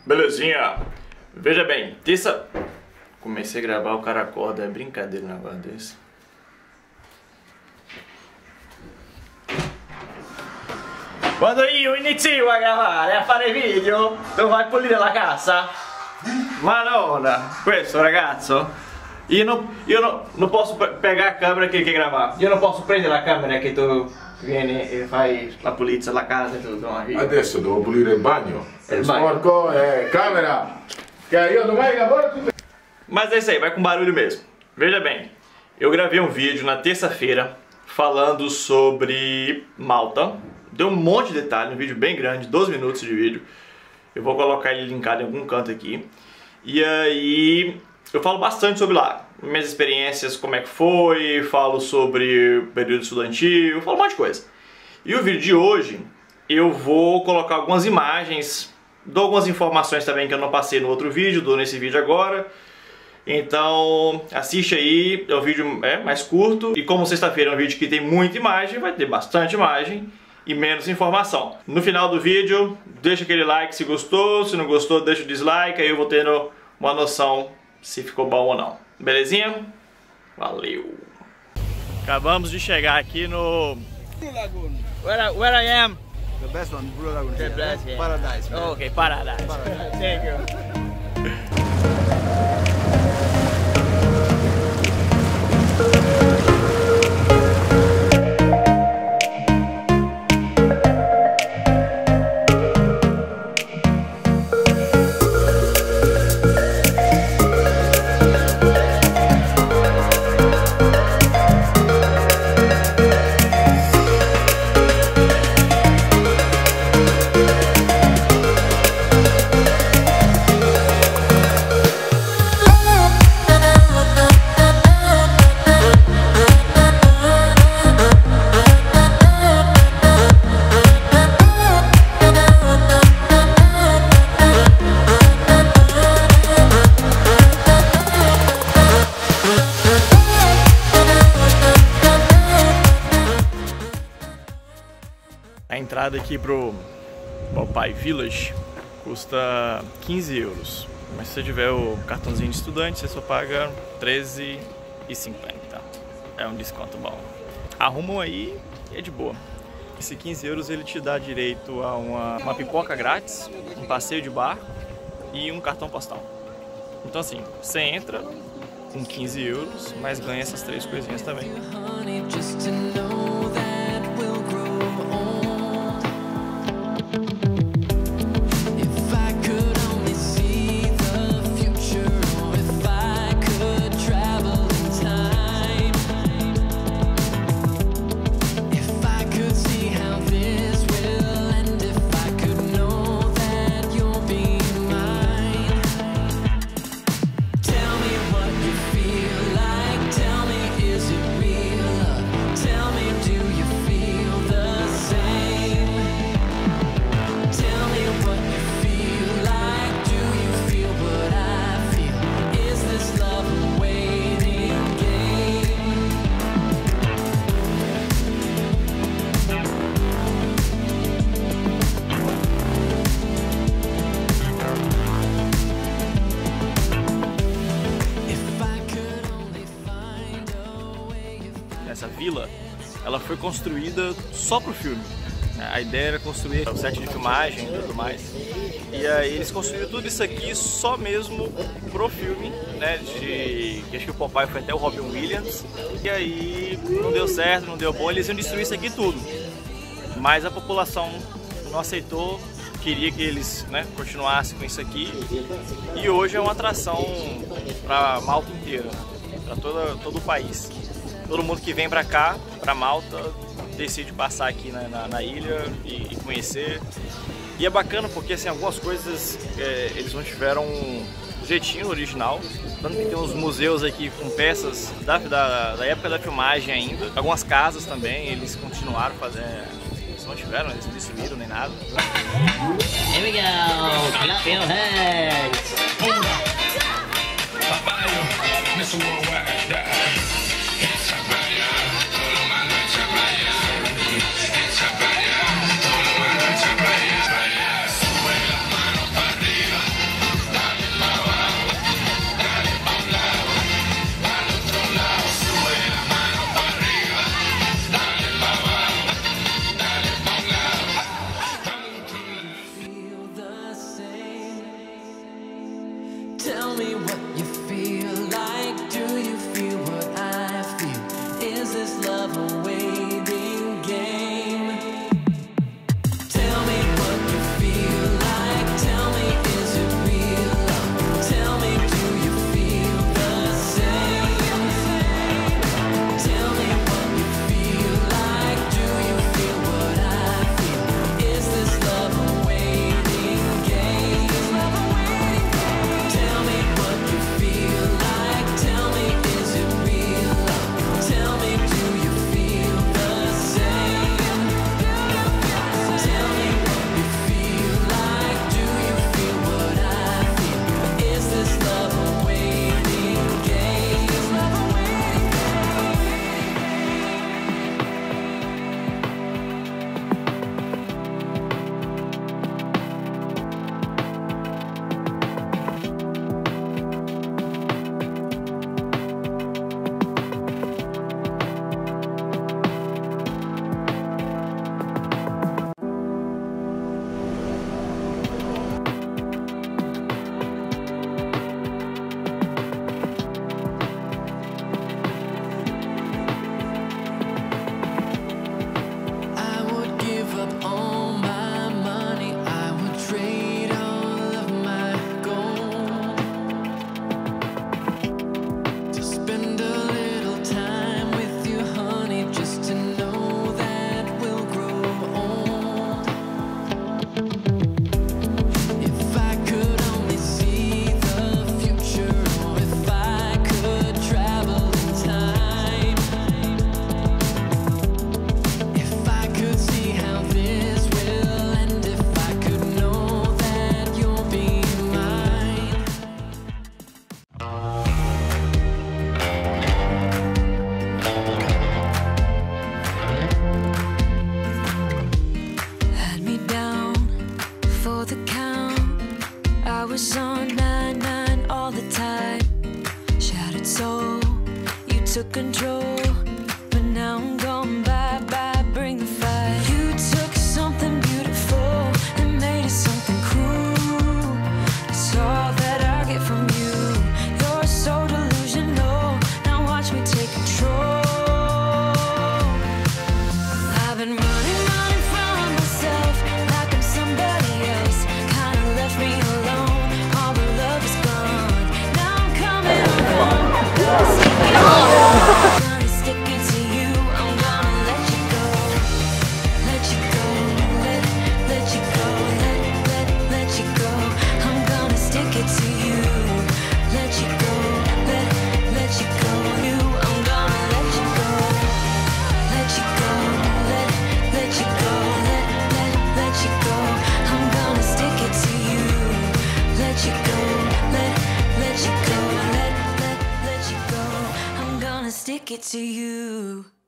Belezinha? Veja bem, terça... Comecei a gravar, o cara acorda, é brincadeira um negócio desse. Quando io inizio a gravare, a fare video, tu vai pulire la casa? Madonna, questo ragazzo, io non posso pegar a câmera che gravar. Io non posso prendere la camera che tu vieni e fai la pulizia, la casa e tutto. Adesso devo pulire il bagno. È sporco, camera. Che io domani lavoro tutto. Mas é isso aí, vai com barulho mesmo. Veja bem, eu gravei um vídeo na terça-feira falando sobre Malta. Deu um monte de detalhe, um vídeo bem grande, 12 minutos de vídeo. Eu vou colocar ele linkado em algum canto aqui. E aí eu falo bastante sobre lá, minhas experiências, como é que foi, falo sobre o período estudantil, falo um monte de coisa. E o vídeo de hoje eu vou colocar algumas imagens, dou algumas informações também que eu não passei no outro vídeo, dou nesse vídeo agora. Então assiste aí, é um vídeo mais curto. E como sexta-feira é um vídeo que tem muita imagem, vai ter bastante imagem e menos informação. No final do vídeo, deixa aquele like se gostou, se não gostou deixa o dislike, aí eu vou tendo uma noção se ficou bom ou não. Belezinha? Valeu! Acabamos de chegar aqui no... Blue Lagoon. Where I am? The best one, Blue Lagoon. The best, yeah. Paradise. Man. Okay, Paradise. Thank you. A entrada aqui pro Popai Village custa 15 euros, mas se você tiver o cartãozinho de estudante você só paga 13,50. É um desconto bom. Arrumam aí e é de boa. Esse 15 euros ele te dá direito a uma pipoca grátis, um passeio de barco e um cartão postal. Então assim, você entra com 15 euros, mas ganha essas três coisinhas também. Essa vila, ela foi construída só pro filme. A ideia era construir o set de filmagem e tudo mais. E aí eles construíram tudo isso aqui só mesmo pro filme, né? Que acho que o Popeye foi até o Robin Williams. E aí não deu certo, não deu bom, eles iam destruir isso aqui tudo. Mas a população não aceitou, queria que eles, né, continuassem com isso aqui. E hoje é uma atração para Malta inteira, para todo o país. Todo mundo que vem pra cá, pra Malta, decide passar aqui na ilha e conhecer. E é bacana porque assim, algumas coisas eles não tiveram um jeitinho original. Tanto que tem uns museus aqui com peças da época da filmagem ainda. Algumas casas também, eles continuaram fazendo. Eles não tiveram, eles não destruíram nem nada. Here we go! Clap your hands! Tell me what you feel like. Do you feel what I feel? Is this love a waiting game? Tell me what you feel like. Tell me, is it real love? Tell me, do you feel the same? Tell me what you feel like. Do you feel what I feel? Is this love a waiting game? Tell me what you feel like. Tell me, is it real love? Tell me, do you feel the same? Tell me what you feel like. Do you feel what I feel? Is this love a waiting game? I would give up all my money. I would trade all of my gold to spend a little time with you, honey, just to know that we'll grow old. If I could only see the future, or if I could travel in time, if I could see how this will end, if I could know that you'll be mine. Had me down for the count. I was on 9-9 all the time. Shattered soul, you took control, but now I'm gone. Bye-bye, bring the fire. You took something beautiful and made it something cruel. It's all that I get from you. You're so delusional. Now watch me take control. I've been running from myself like I'm somebody else. Kinda left me alone. All the love is gone. Now I'm coming around. I'm gonna stick it to you. I'm gonna let you go. Let you go. Let you go. Let you go. I'm gonna stick it to you. Let you go. Let you go. I'm gonna let you go. Let you go. Let you go. Let you go. I'm gonna stick it to you. Let you go. Let you go. Let you go. I'm gonna stick it to you.